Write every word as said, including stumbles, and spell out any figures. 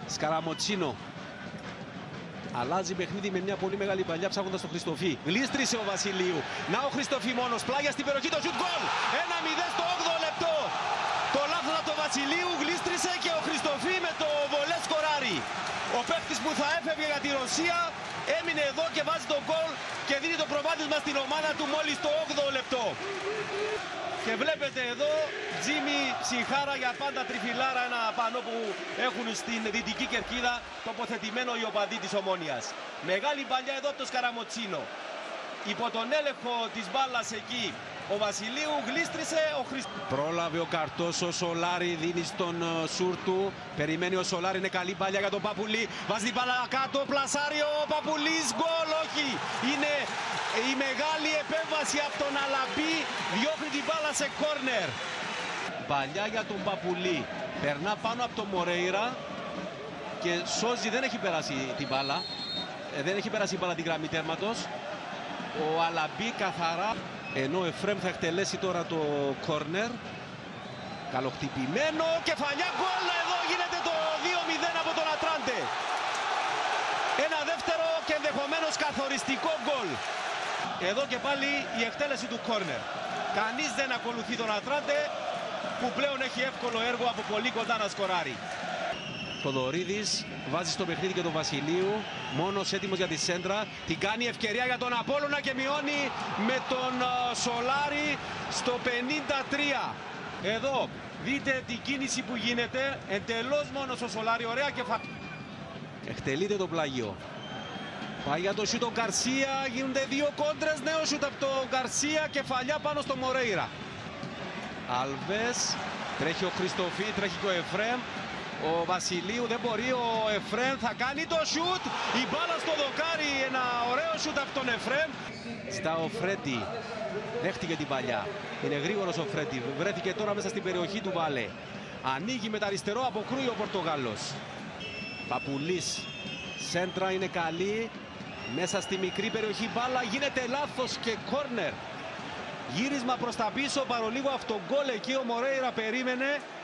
Σκαραμοτσίνο. Αλλάζει παιχνίδι με μια πολύ μεγάλη παλιά ψάχνοντας τον Χριστοφή. Γλίστρισε ο Βασιλείου. Να ο Χριστοφή μόνος. Πλάγια στην περιοχή, το σουτ γκολ. ένα μηδέν στο όγδοο λεπτό. Το λάθος από τον Βασιλείου, γλίστρισε και ο Χριστοφή με το βολέ σκοράρει. Ο παίκτης που θα έφευγε για τη Ρωσία έμεινε εδώ και βάζει τον γκολ και δίνει το προβάδισμα στην ομάδα του μόλις το όγδοο λεπτό. Και βλέπετε εδώ, Τζίμι ψυχάρα για πάντα τριφυλάρα, ένα πανό που έχουν στην δυτική κερκίδα τοποθετημένο οι οπαδοί της Ομόνοιας. Μεγάλη παλιά εδώ από το Σκαραμοτσίνο. Υπό τον έλεγχο της μπάλας εκεί, ο Βασιλείου γλίστρισε, ο Χριστοφής. Πρόλαβε ο Καρτός, ο Σολάρη δίνει στον Σούρτου. Περιμένει ο Σολάρη, είναι καλή παλιά για τον Παπουλή. Βάζει την μπάλα κάτω, πλασάρει ο Παπουλής, γκολ, όχι. Είναι η μεγάλη επέμβαση από τον Αλαμπή, διώχνει την μπάλα σε κόρνερ. Παλιά για τον Παπουλή, περνά πάνω από τον Μορέιρα και σώζει, δεν έχει περάσει την μπάλα. Ε, δεν έχει περάσει η μπάλα την γραμμή τέρματος. Ο Αλαμπή καθαρά, ενώ ο Εφρέμ θα εκτελέσει τώρα το κόρνερ. Καλοχτυπημένο, κεφαλιά, γκολ, εδώ γίνεται το δύο μηδέν από τον Ατράντε. Ένα δεύτερο και ενδεχομένως καθοριστικό γκολ. Εδώ και πάλι η εκτέλεση του κόρνερ. Κανείς δεν ακολουθεί τον Ατράντε που πλέον έχει εύκολο έργο από πολύ κοντά να σκοράρει. Θοδωρίδης βάζει στο παιχνίδι και τον Βασιλείου, μόνος έτοιμος για τη σέντρα. Την κάνει ευκαιρία για τον Απόλλωνα και μειώνει με τον uh, Σολάρη στο πενήντα τρία. Εδώ δείτε την κίνηση που γίνεται, εντελώς μόνος ο Σολάρη, ωραία και φα... Εκτελείται το πλάγιο. Πάει για το σούτ ο Γκαρσία, γίνονται δύο κόντρες, νέο σούτ από τον Γκαρσία, κεφαλιά πάνω στο Μορέιρα. Αλβές, τρέχει ο Χριστοφή, τρέχει και ο Εφρέμ. Ο Βασιλείου δεν μπορεί, ο Εφρέμ θα κάνει το σούτ, η μπάλα στο δοκάρι, ένα ωραίο σούτ από τον Εφρέμ. Στα ο Φρέτι, δέχτηκε την παλιά, είναι γρήγορος ο Φρέτι, βρέθηκε τώρα μέσα στην περιοχή του Βάλε. Ανοίγει με τα αριστερό, αποκρούει ο Πορτογάλος. Παπουλής, σέντρα είναι καλή, μέσα στη μικρή περιοχή μπάλα, γίνεται λάθος και κόρνερ. Γύρισμα προς τα πίσω, παρολίγο αυτό γκολ εκεί ο Μορέιρα περίμενε.